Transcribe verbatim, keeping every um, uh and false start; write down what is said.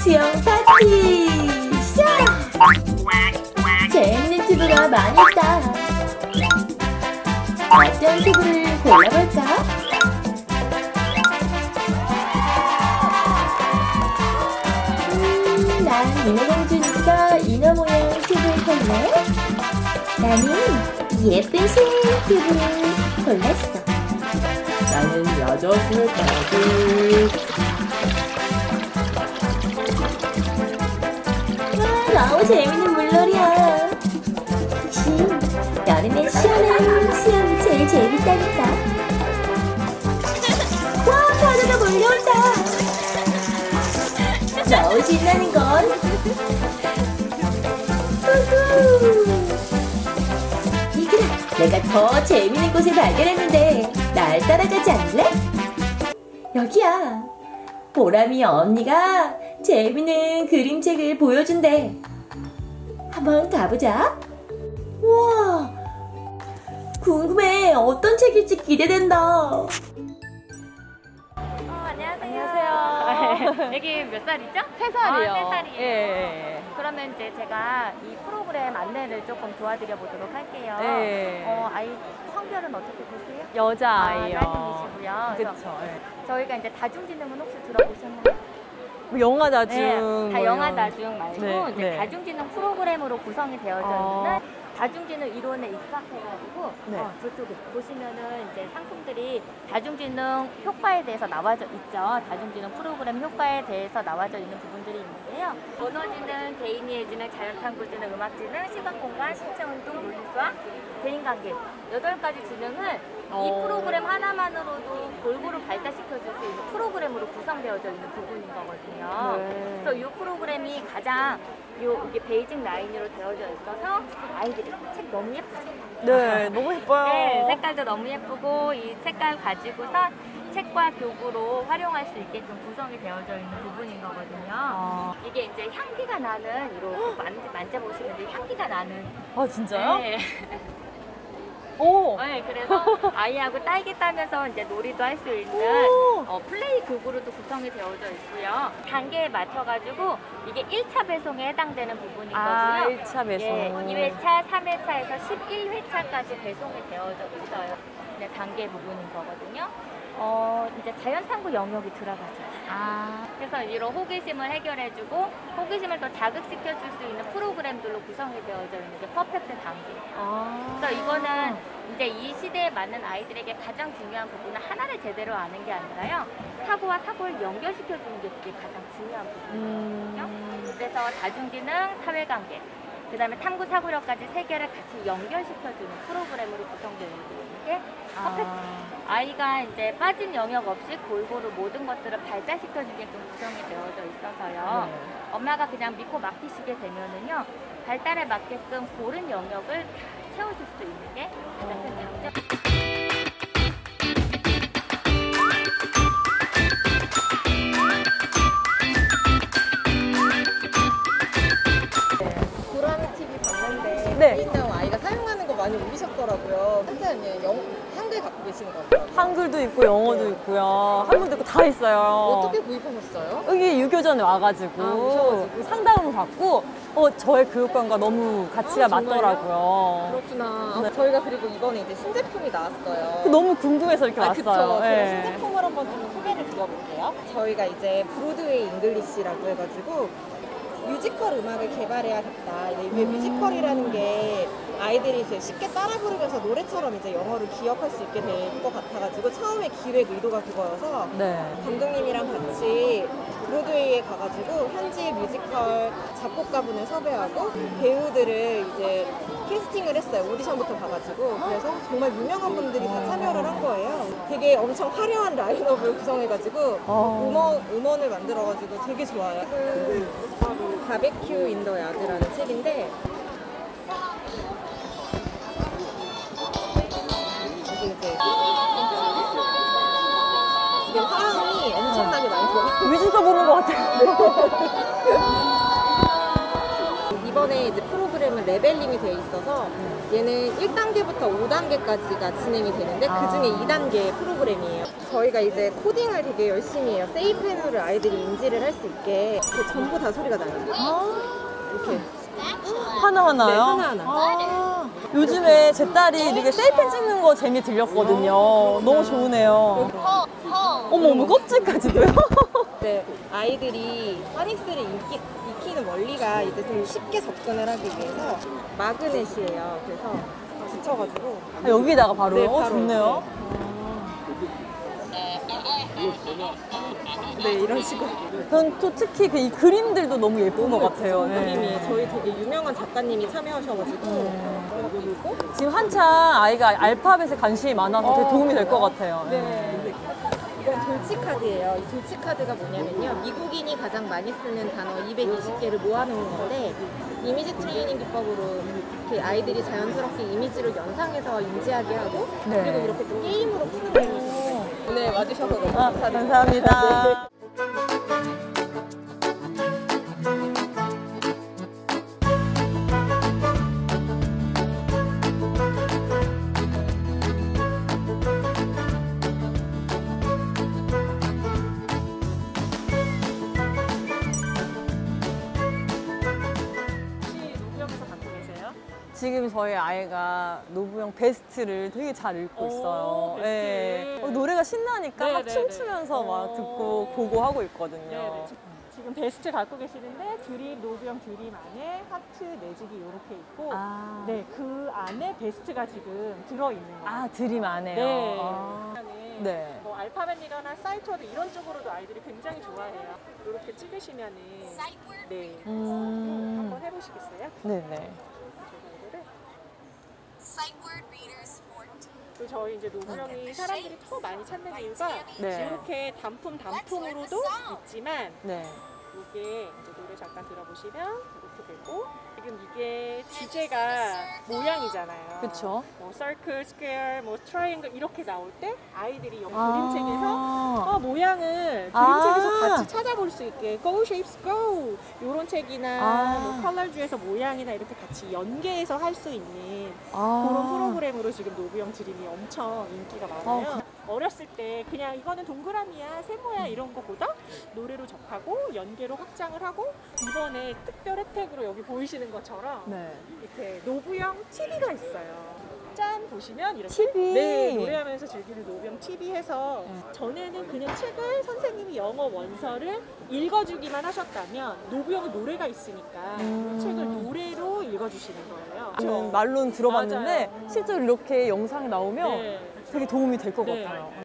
수영 파티 시작! 재밌는 튜브가 많이 있다. 어떤 튜브를 골라볼까? 음, 난 인어공주니까 인어 모양 튜브를 골래. 나는 예쁜 새 튜브를 골랐어. 나는 여자 스웨터를. 와, 너무 재밌는 물놀이야. 역시 여름에 시원한 수영이 제일 재밌다니까. 와, 파도가 몰려온다. 너무 신나는걸. 우후. 얘들아, 내가 더 재밌는 곳을 발견했는데 날 따라가지 않을래? 여기야. 보람이 언니가 재밌는 그림책을 보여준대. 한번 가보자. 우와, 궁금해. 어떤 책일지 기대된다. 어, 안녕하세요. 안녕하세요. 애기 몇 살이죠? 세 살이요. 아, 세 살이에요. 예. 그러면 이제 제가 이 프로그램 안내를 조금 도와드려 보도록 할게요. 네. 어, 아이 성별은 어떻게 되세요? 여자아이요. 아, 딸님이시고요. 그쵸. 저희가 이제 다중지능은 혹시 들어보셨나요? 뭐 영화 다중. 네, 다 뭐 영화 이런. 다중 말고 네, 이제 네. 다중지능 프로그램으로 구성이 되어져 어. 있는 다중지능 이론에 입각해가지고 네. 어, 저쪽에 보시면은 이제 상품들이 다중지능 효과에 대해서 나와져 있죠. 다중지능 프로그램 효과에 대해서 나와져 있는 부분들이 있는데요. 언어지능, 개인이해지능, 자연탐구지능, 음악지능, 시각공간, 신체운동, 논리수학, 대인관계 여덟 가지 지능을 이 어. 프로그램 하나만으로도 골고루 발달시켜줄 수 있는 프로그램으로 구성되어져 있는 부분인 거거든요. 네. 그래서 이 프로그램이 가장 요 이게 베이직 라인으로 되어져 있어서 아이들이 책 너무 예쁘죠? 네, 너무 예뻐요. 네, 색깔도 너무 예쁘고 이 색깔 가지고서 책과 교구로 활용할 수 있게끔 구성이 되어져 있는 부분인 거거든요. 아, 이게 이제 향기가 나는 이렇게 만져, 만져보시면 이제 향기가 나는. 아 진짜요? 네. 오. 네, 그래서 아이하고 딸기 따면서 이제 놀이도 할 수 있는 어, 플레이 교구로도 구성이 되어져 있고요. 단계에 맞춰가지고 이게 일 차 배송에 해당되는 부분인 아, 거고요. 일 차 배송. 예, 이 회차, 삼 회차에서 십일 회차까지 배송이 되어져 있어요. 네, 단계 부분인 거거든요. 어, 이제 자연탐구 영역이 들어가죠. 아. 그래서 이런 호기심을 해결해주고 호기심을 더 자극시켜줄 수 있는 프로그램들로 구성이 되어져 있는 게 퍼펙트 단계. 아. 그래서 이거는 이제 이 시대에 맞는 아이들에게 가장 중요한 부분은 하나를 제대로 아는 게 아니라요. 사고와 사고를 연결시켜주는 게 그게 가장 중요한 부분이거든요. 음. 그래서 다중지능, 사회관계, 그 다음에 탐구 사고력까지 세 개를 같이 연결시켜주는 프로그램으로 구성되어 있는 게 퍼펙트. 아. 아이가 이제 빠진 영역 없이 골고루 모든 것들을 발달시켜주게끔 구성이 되어져 있어서요. 네. 엄마가 그냥 믿고 맡기시게 되면은요, 발달에 맞게끔 고른 영역을 다 채워줄 수 있는 게 가장 큰 장점. 보람이 티비 봤는데 네. 개인당 아이가 사용하는 거 많이 올리셨더라고요. 한자는 영 한글 갖고 계시는 거죠? 한글도 있고 영어도 있고요. 한글도 있고 다 있어요. 어떻게 구입하셨어요? 여기 유교전에 와가지고, 아, 오셔가지고. 상담을 받고 어, 저의 교육관과 너무 가치가 아, 정말요? 맞더라고요. 그렇구나. 네. 저희가 그리고 이번에 이제 신제품이 나왔어요. 너무 궁금해서 이렇게 아, 왔어요. 그쵸. 제가 예. 신제품을 한번 좀 소개를 드려볼게요. 저희가 이제 브로드웨이 잉글리시라고 해가지고 뮤지컬 음악을 개발해야겠다. 이게 뮤지컬이라는 게 아이들이 이제 쉽게 따라 부르면서 노래처럼 이제 영어를 기억할 수 있게 될 것 같아가지고 처음에 기획 의도가 그거여서 네. 감독님이랑 같이 브로드웨이에 가가지고 현지 뮤지컬 작곡가분을 섭외하고 배우들을 이제 캐스팅을 했어요. 오디션부터 가가지고. 그래서 정말 유명한 분들이 다 참여를 한 거예요. 되게 엄청 화려한 라인업을 구성해가지고 어. 음원, 음원을 만들어가지고 되게 좋아요. 바베큐 인 더 야드라는 책인데 이게 이제 이게 화음이 엄청나게 많이 들어가요. 뮤지컬 보는 것 같아요. 이번 기존의 이제 프로그램은 레벨링이 되어 있어서 얘는 일 단계부터 오 단계까지가 진행이 되는데 아. 그 중에 이 단계 프로그램이에요. 저희가 이제 코딩을 되게 열심히 해요. 세이프 해너를 아이들이 인지를 할 수 있게. 그 전부 다 소리가 나요. 이렇게. 하나하나요? 네, 하나하나. 아, 요즘에 제 딸이 되게 셀펜 찍는 거 재미 들렸거든요. 너무 좋으네요. 어머, 어머, 껍질까지도요? 네, 아이들이 파닉스를 익히, 익히는 원리가 이제 좀 쉽게 접근을 하기 위해서 마그넷이에요. 그래서 붙여가지고. 아, 여기다가 바로요? 네, 어, 바로. 좋네요. 네, 이런 식으로. 전 또 특히 그 이 그림들도 너무 예쁜 것 같아요. 네. 그림이 저희 되게 유명한 작가님이 참여하셔가지고 그리고 지금 한창 아이가 알파벳에 관심이 많아서 되게 도움이 될 것 같아요. 네. 이건 돌치카드예요. 이 돌치카드가 뭐냐면요. 미국인이 가장 많이 쓰는 단어 이백이십 개를 모아놓은 건데 이미지 트레이닝 기법으로 이렇게 아이들이 자연스럽게 이미지로 연상해서 인지하게 하고 네. 그리고 이렇게 또 게임으로 푸는 거예요. 오늘 와주셔서 너무 아, 감사드립니다. 감사합니다. 노부역에서 갖고 계세요? 지금 저희 아이가 노부영 베스트를 되게 잘 읽고 오, 있어요. 베스트. 네. 어, 노래가 신나니까 네, 막 네, 춤추면서 네. 막 오. 듣고 보고 하고 있거든요. 네, 네. 지금 베스트 갖고 계시는데 드림, 노부영 드림 안에 하트 매직이 이렇게 있고 아, 네, 그 안에 베스트가 지금 들어있는 거예요. 아 드림 안 해요. 네. 아. 네. 뭐 알파벳이거나 사이트워드 이런 쪽으로도 아이들이 굉장히 좋아해요. 이렇게 찍으시면은 네. 음. 한번 해보시겠어요? 네네. 제가 이거를 또 저희 이제 노부영이 사람들이 더 많이 찾는 이유가 네. 이렇게 단품 단품으로도 있지만 네. 이게 이제 노래 잠깐 들어보시면 이렇게 되고 지금 이게 주제가 모양이잖아요. 그쵸. 뭐 서클, 스퀘어, 뭐 트라이앵글 이렇게 나올 때 아이들이 여기 아. 그림책에서 어, 모양을 그림책에서 아. 같이 찾아볼 수 있게 Go Shapes Go 이런 책이나 아. 뭐 컬러주에서 모양이나 이렇게 같이 연계해서 할 수 있는 아. 그런 프로그램으로 지금 노부영 드림이 엄청 인기가 많아요. 어렸을 때 그냥 이거는 동그라미야, 세모야 이런 거보다 노래로 접하고 연계로 확장을 하고 이번에 특별 혜택으로 여기 보이시는 것처럼 네. 이렇게 노부영 티비가 있어요. 짠 보시면 이렇게 티비. 네, 노래하면서 즐기는 노부영 티비 해서 네. 전에는 그냥 책을 선생님이 영어 원서를 읽어주기만 하셨다면 노부영은 노래가 있으니까 음. 책을 노래로 읽어주시는 거예요. 저는 말로는 들어봤는데 맞아요. 실제로 이렇게 영상이 나오면 네. 되게 도움이 될 것 네. 같아요.